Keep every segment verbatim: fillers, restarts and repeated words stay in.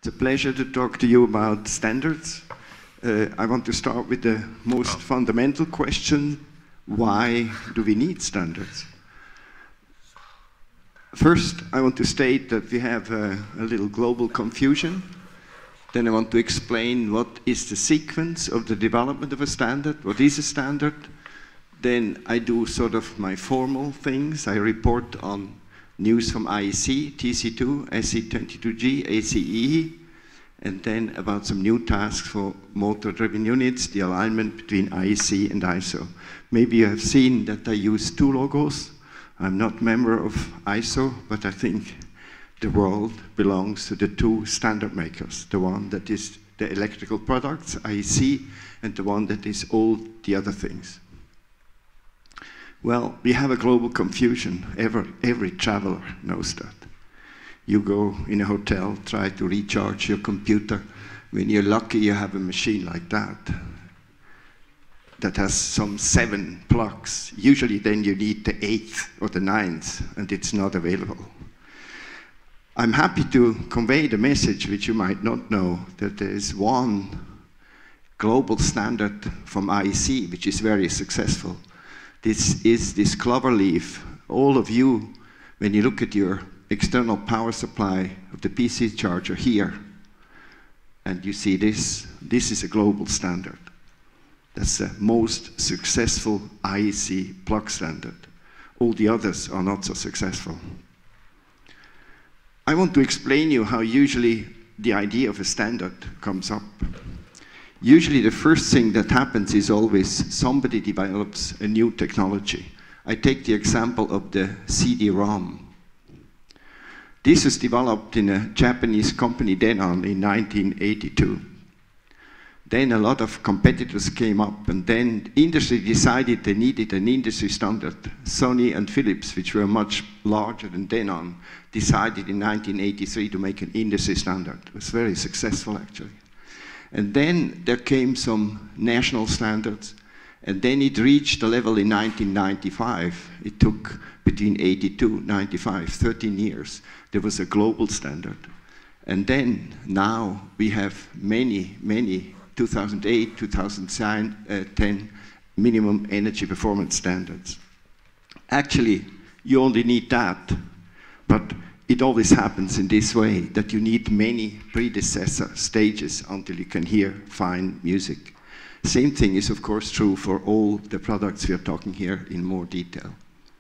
It's a pleasure to talk to you about standards. Uh, I want to start with the most fundamental question: why do we need standards? First, I want to state that we have a, a little global confusion. Then I want to explain what is the sequence of the development of a standard, what is a standard. Then I do sort of my formal things. I report on news from I E C, T C two, S E twenty-two G, A C E, and then about some new tasks for motor-driven units, the alignment between I E C and I S O. Maybe you have seen that I use two logos. I'm not a member of I S O, but I think the world belongs to the two standard makers, the one that is the electrical products, I E C, and the one that is all the other things. Well, we have a global confusion. Every, every traveler knows that. You go in a hotel, try to recharge your computer. When you're lucky, you have a machine like that that has some seven plugs. Usually then you need the eighth or the ninth, and it's not available. I'm happy to convey the message, which you might not know, that there is one global standard from I E C, which is very successful. This is this clover leaf. All of you, when you look at your external power supply of the P C charger here, and you see this, this is a global standard. That's the most successful I E C plug standard. All the others are not so successful. I want to explain you how usually the idea of a standard comes up. Usually the first thing that happens is always somebody develops a new technology. I take the example of the C D ROM. This was developed in a Japanese company, Denon, in nineteen eighty-two. Then a lot of competitors came up, and then industry decided they needed an industry standard. Sony and Philips, which were much larger than Denon, decided in nineteen eighty-three to make an industry standard. It was very successful, actually. And then there came some national standards, and then it reached the level in nineteen ninety-five. It took between eighty-two and ninety-five, thirteen years. There was a global standard. And then, now, we have many, many two thousand eight, two thousand ten minimum energy performance standards. Actually, you only need that, but it always happens in this way, that you need many predecessor stages until you can hear fine music. Same thing is, of course, true for all the products we are talking here in more detail.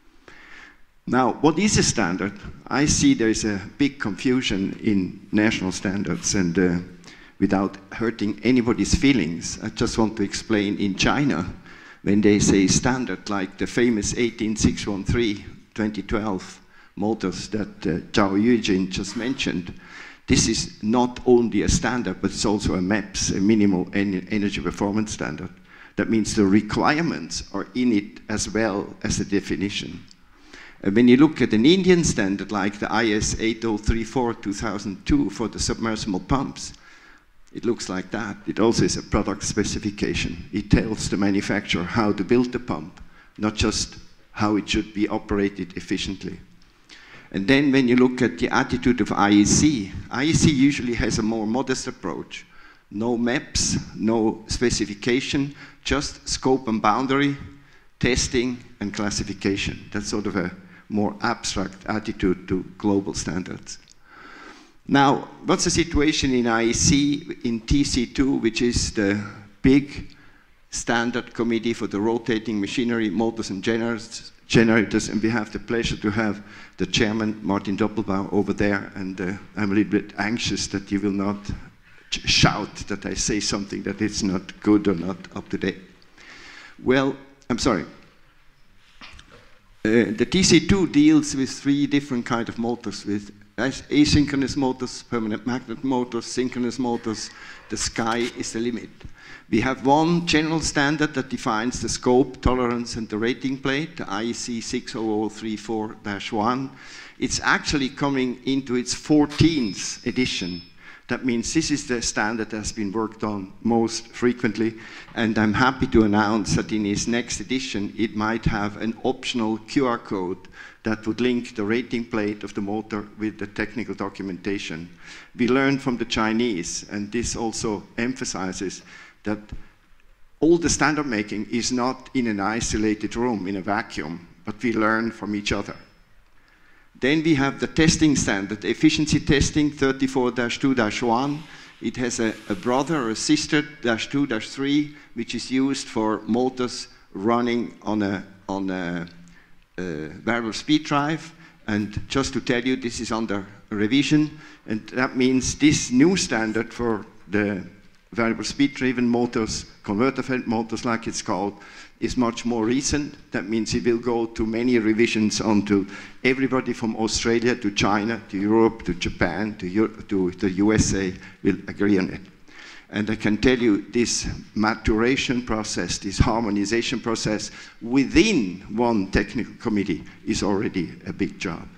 Now, what is a standard? I see there is a big confusion in national standards, and uh, without hurting anybody's feelings, I just want to explain in China, when they say standard, like the famous eighteen six one three twenty twelve, motors that uh, Zhao Yujin just mentioned, this is not only a standard, but it's also a MAPS, a minimal en energy performance standard. That means the requirements are in it as well as the definition. And when you look at an Indian standard like the I S eight oh three four two thousand two for the submersible pumps, it looks like that. It also is a product specification. It tells the manufacturer how to build the pump, not just how it should be operated efficiently. And then when you look at the attitude of I E C, I E C usually has a more modest approach. No MAPS, no specification, just scope and boundary, testing and classification. That's sort of a more abstract attitude to global standards. Now, what's the situation in I E C, in T C two, which is the big standard committee for the rotating machinery, motors and generators, generators, and we have the pleasure to have the chairman, Martin Doppelbauer, over there, and uh, I'm a little bit anxious that you will not ch shout that I say something that is not good or not up to date. Well, I'm sorry. Uh, the T C two deals with three different kinds of motors, with asynchronous motors, permanent magnet motors, synchronous motors. The sky is the limit. We have one general standard that defines the scope, tolerance, and the rating plate, the I E C six oh oh three four dash one. It's actually coming into its fourteenth edition. That means this is the standard that has been worked on most frequently, and I'm happy to announce that in its next edition it might have an optional Q R code that would link the rating plate of the motor with the technical documentation. We learned from the Chinese, and this also emphasizes that all the standard making is not in an isolated room, in a vacuum, but we learn from each other. Then we have the testing standard, efficiency testing thirty-four dash two dash one. It has a, a brother or a sister, dash two dash three, which is used for motors running on a, on a, a variable speed drive. And just to tell you, this is under revision, and that means this new standard for the variable speed driven motors, converter fed motors like it's called, is much more recent. That means it will go to many revisions onto everybody from Australia to China, to Europe, to Japan, to, Euro to the U S A will agree on it. And I can tell you this maturation process, this harmonization process within one technical committee is already a big job.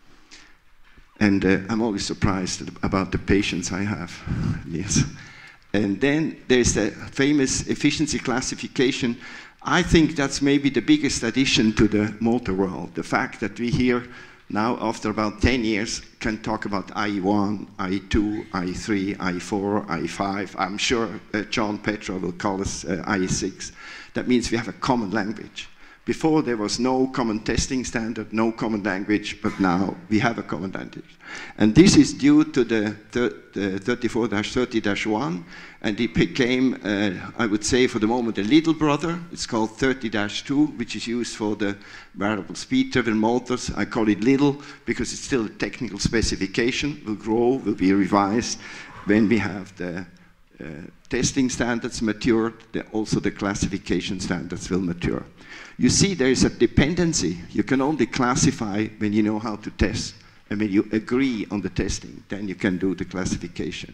And uh, I'm always surprised about the patience I have. Yes. And then there's the famous efficiency classification. I think that's maybe the biggest addition to the motor world, the fact that we here now, after about ten years, can talk about I E one, I E two, I E three, I E four, I E five. I'm sure uh, John Petra will call us uh, I E six. That means we have a common language. Before, there was no common testing standard, no common language, but now we have a common language. And this is due to the thirty-four dash thirty dash one, and it became, uh, I would say for the moment, a little brother. It's called thirty dash two, which is used for the variable speed-driven motors. I call it little because it's still a technical specification, will grow, will be revised when we have the uh, testing standards matured, the, also the classification standards will mature. You see, there is a dependency. You can only classify when you know how to test. And when you agree on the testing, then you can do the classification.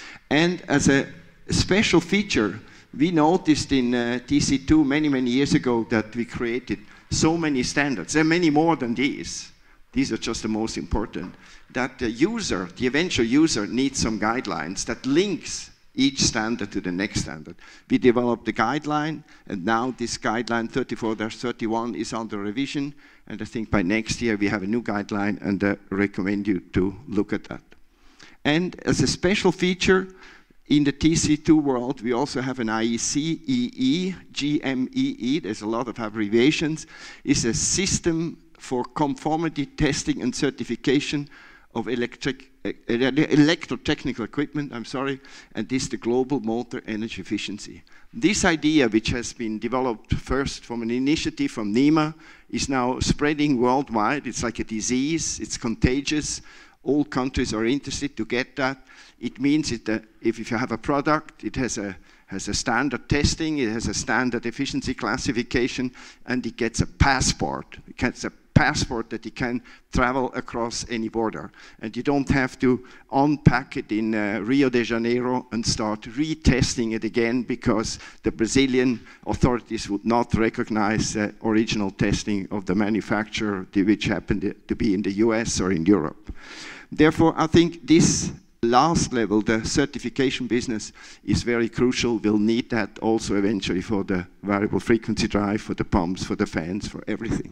And as a special feature, we noticed in uh, T C two many, many years ago that we created so many standards. There are many more than these. These are just the most important. That the user, the eventual user, needs some guidelines that links each standard to the next standard. We developed the guideline, and now this guideline thirty-four dash thirty-one is under revision, and I think by next year we have a new guideline, and I recommend you to look at that. And as a special feature, in the T C two world, we also have an I E C E E, G M E E, there's a lot of abbreviations. It's a system for conformity testing and certification of electric, uh, electrotechnical equipment, I'm sorry, and this is the global motor energy efficiency. This idea, which has been developed first from an initiative from NEMA, is now spreading worldwide. It's like a disease, it's contagious. All countries are interested to get that. It means it, uh, if, if you have a product, it has a, has a standard testing, it has a standard efficiency classification, and it gets a passport. It gets a passport that you can travel across any border. And you don't have to unpack it in uh, Rio de Janeiro and start retesting it again because the Brazilian authorities would not recognize the uh, original testing of the manufacturer, which happened to be in the U S or in Europe. Therefore, I think this last level, the certification business, is very crucial. We'll need that also eventually for the variable frequency drive, for the pumps, for the fans, for everything.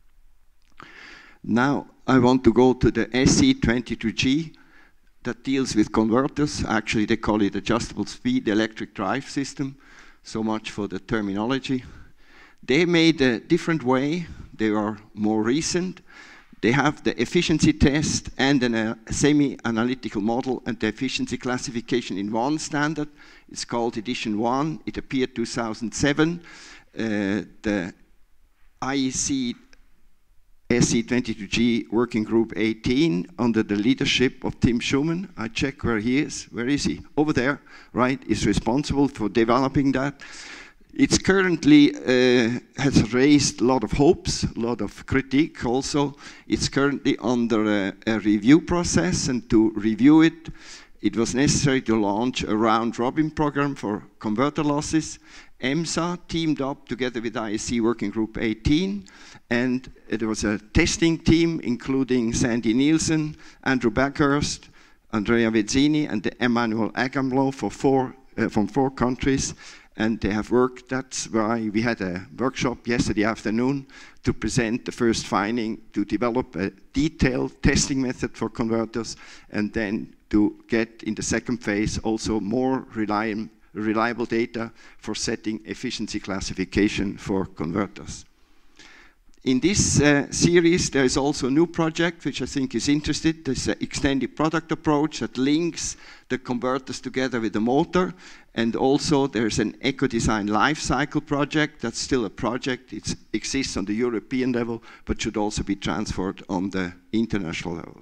Now, I want to go to the S E twenty-two G that deals with converters. Actually, they call it adjustable speed electric drive system. So much for the terminology. They made a different way. They are more recent. They have the efficiency test and a uh, semi-analytical model and the efficiency classification in one standard. It's called edition one. It appeared two thousand seven. Uh, the I E C S E twenty-two G Working Group eighteen under the leadership of Tim Schumann. I check where he is. Where is he? Over there, right? Is responsible for developing that. It's currently uh, has raised a lot of hopes, a lot of critique also. It's currently under a, a review process, and to review it, it was necessary to launch a round-robin program for converter losses. EMSA teamed up together with I E C Working Group eighteen, and there was a testing team including Sandy Nielsen, Andrew Backhurst, Andrea Vezzini and Emmanuel Agamlo for four, uh, from four countries. And they have worked, that's why we had a workshop yesterday afternoon to present the first finding, to develop a detailed testing method for converters, and then to get in the second phase also more reliable, reliable data for setting efficiency classification for converters. In this uh, series, there is also a new project which I think is interesting. There's an extended product approach that links the converters together with the motor. And also there's an eco-design life cycle project. That's still a project. It exists on the European level, but should also be transferred on the international level.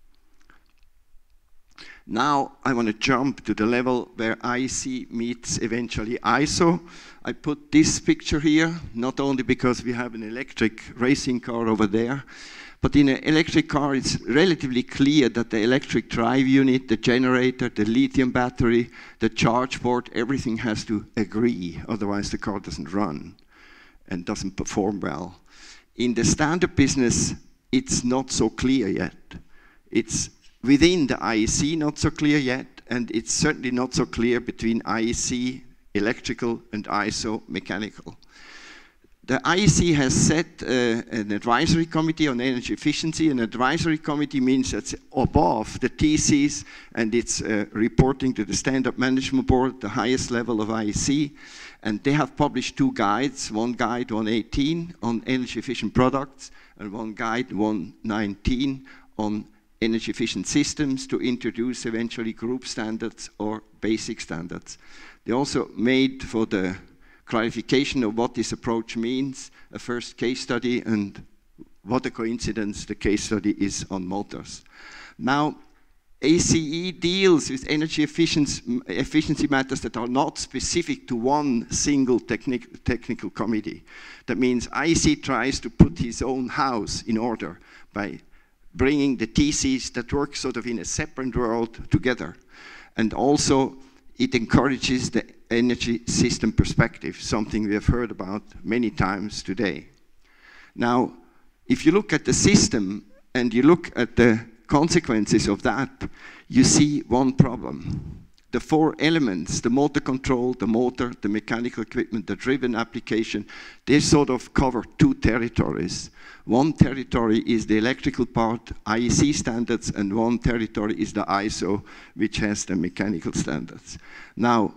Now I want to jump to the level where I C meets eventually I S O. I put this picture here, not only because we have an electric racing car over there, but in an electric car it's relatively clear that the electric drive unit, the generator, the lithium battery, the charge port, everything has to agree, otherwise the car doesn't run and doesn't perform well. In the standard business, it's not so clear yet. It's within the I E C, not so clear yet, and it's certainly not so clear between I E C electrical and I S O mechanical. The I E C has set uh, an advisory committee on energy efficiency. An advisory committee means that's above the T Cs, and it's uh, reporting to the Standard Management Board, the highest level of I E C. And they have published two guides, one guide one eighteen on energy efficient products, and one guide one nineteen on energy efficient systems to introduce eventually group standards or basic standards. They also made, for the clarification of what this approach means, a first case study, and what a coincidence the case study is on motors. Now, A C E deals with energy efficiency, efficiency matters that are not specific to one single technic, technical committee. That means I E C tries to put his own house in order by bringing the T Cs that work sort of in a separate world together. And also, it encourages the energy system perspective, something we have heard about many times today. Now, if you look at the system and you look at the consequences of that, you see one problem. The four elements, the motor control, the motor, the mechanical equipment, the driven application, they sort of cover two territories. One territory is the electrical part, I E C standards, and one territory is the I S O, which has the mechanical standards. Now,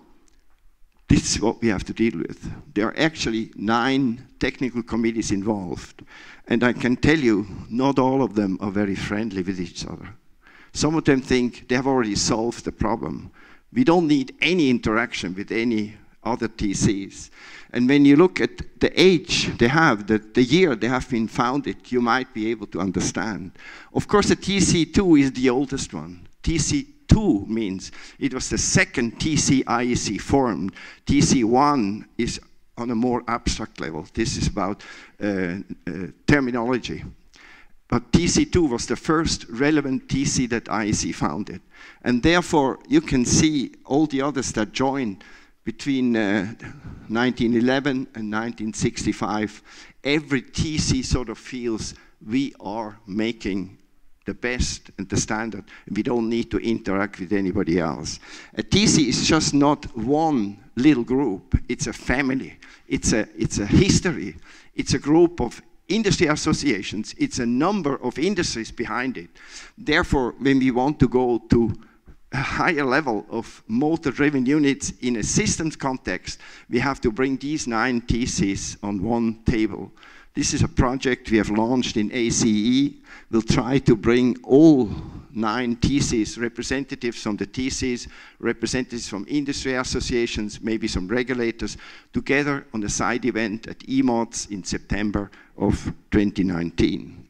this is what we have to deal with. There are actually nine technical committees involved, and I can tell you, not all of them are very friendly with each other. Some of them think they have already solved the problem. We don't need any interaction with any other T Cs. And when you look at the age they have, the, the year they have been founded, you might be able to understand. Of course, the T C two is the oldest one. T C two means it was the second T C I E C formed. T C one is on a more abstract level. This is about uh, uh, terminology. But T C two was the first relevant T C that I E C founded. And therefore, you can see all the others that joined between uh, nineteen eleven and nineteen sixty-five. Every T C sort of feels we are making the best and the standard. And we don't need to interact with anybody else. A T C is just not one little group. It's a family. It's a, it's a history. It's a group of industry associations. It's a number of industries behind it. Therefore, when we want to go to a higher level of motor-driven units in a systems context, we have to bring these nine T Cs on one table. This is a project we have launched in A C E. We'll try to bring all nine T Cs, representatives from the T Cs, representatives from industry associations, maybe some regulators, together on a side event at E MODS in September of twenty nineteen.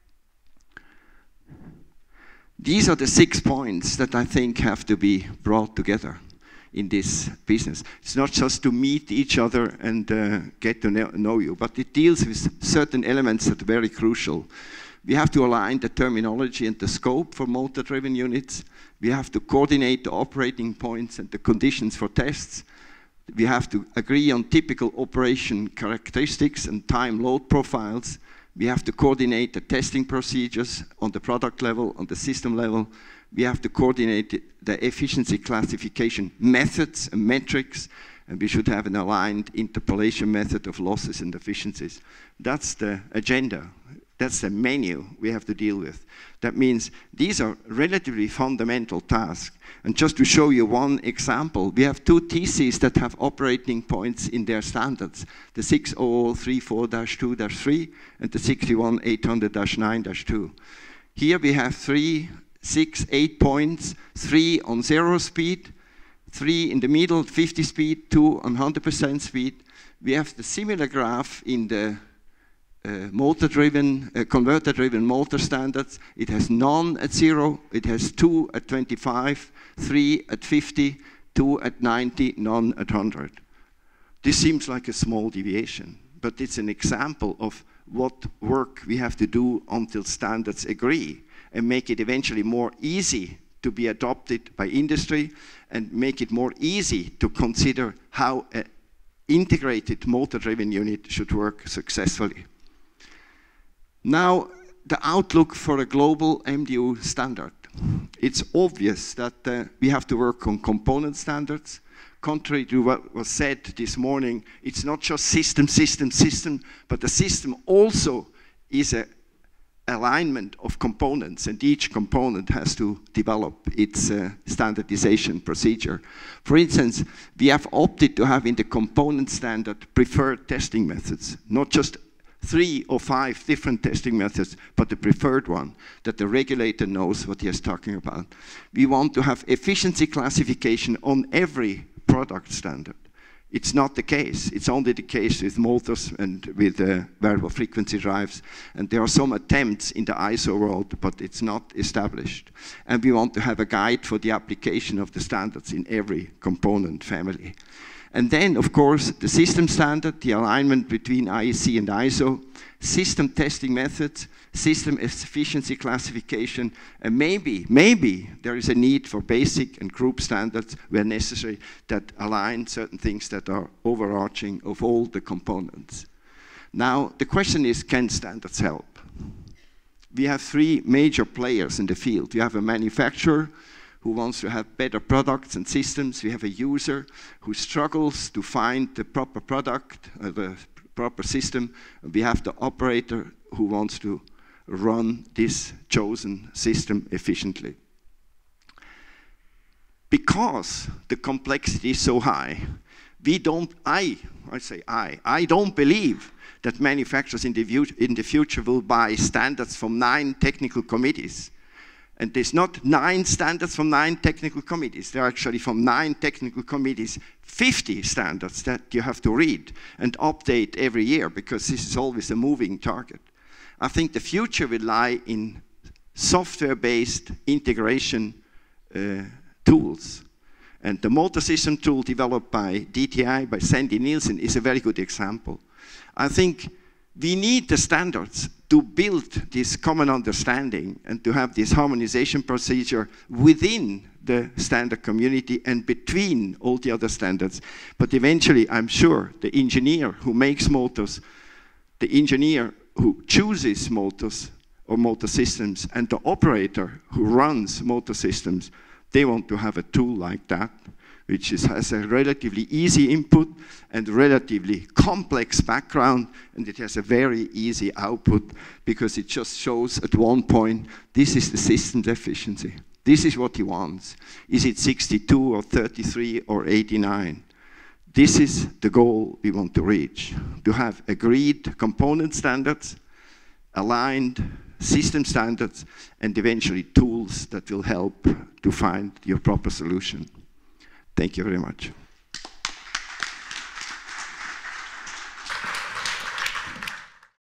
These are the six points that I think have to be brought together in this business. It's not just to meet each other and uh, get to know you, but it deals with certain elements that are very crucial. We have to align the terminology and the scope for motor-driven units. We have to coordinate the operating points and the conditions for tests. We have to agree on typical operation characteristics and time load profiles. We have to coordinate the testing procedures on the product level, on the system level. We have to coordinate the efficiency classification methods and metrics, and we should have an aligned interpolation method of losses and efficiencies. That's the agenda. That's the menu we have to deal with. That means these are relatively fundamental tasks. And just to show you one example, we have two T Cs that have operating points in their standards, the six thousand thirty-four dash two dash three and the sixty-one eight hundred dash nine dash two. Here we have three, six, eight points, three on zero speed, three in the middle, fifty speed, two on one hundred percent speed. We have the similar graph in the uh, motor-driven, uh, converter-driven motor standards. It has none at zero, it has two at twenty-five, three at fifty, two at ninety, none at one hundred. This seems like a small deviation, but it's an example of what work we have to do until standards agree and make it eventually more easy to be adopted by industry and make it more easy to consider how an integrated motor-driven unit should work successfully. Now, the outlook for a global M D U standard. It's obvious that uh, we have to work on component standards. Contrary to what was said this morning, it's not just system, system, system, but the system also is an alignment of components, and each component has to develop its uh, standardization procedure. For instance, we have opted to have in the component standard preferred testing methods, not just three or five different testing methods, but the preferred one, that the regulator knows what he is talking about. We want to have efficiency classification on every product standard. It's not the case. It's only the case with motors and with uh, variable frequency drives. And there are some attempts in the I S O world, but it's not established. And we want to have a guide for the application of the standards in every component family. And then, of course, the system standard, the alignment between I E C and I S O, system testing methods, system efficiency classification, and maybe, maybe there is a need for basic and group standards where necessary that align certain things that are overarching of all the components. Now, the question is, can standards help? We have three major players in the field. We have a manufacturer who wants to have better products and systems. We have a user who struggles to find the proper product, uh, the proper system. We have the operator who wants to run this chosen system efficiently. Because the complexity is so high, we don't, I, I say I, I don't believe that manufacturers in the, in the future will buy standards from nine technical committees. And there's not nine standards from nine technical committees. They're actually from nine technical committees, fifty standards that you have to read and update every year, because this is always a moving target. I think the future will lie in software-based integration uh, tools. And the motor system tool developed by D T I, by Sandy Nielsen, is a very good example. I think we need the standards to build this common understanding and to have this harmonization procedure within the standard community and between all the other standards. But eventually, I'm sure the engineer who makes motors, the engineer who chooses motors or motor systems, and the operator who runs motor systems, they want to have a tool like that, which is, has a relatively easy input and relatively complex background, and it has a very easy output because it just shows at one point, this is the system's efficiency. This is what he wants. Is it sixty-two or thirty-three or eighty-nine? This is the goal we want to reach, to have agreed component standards, aligned system standards, and eventually tools that will help to find your proper solution. Thank you very much.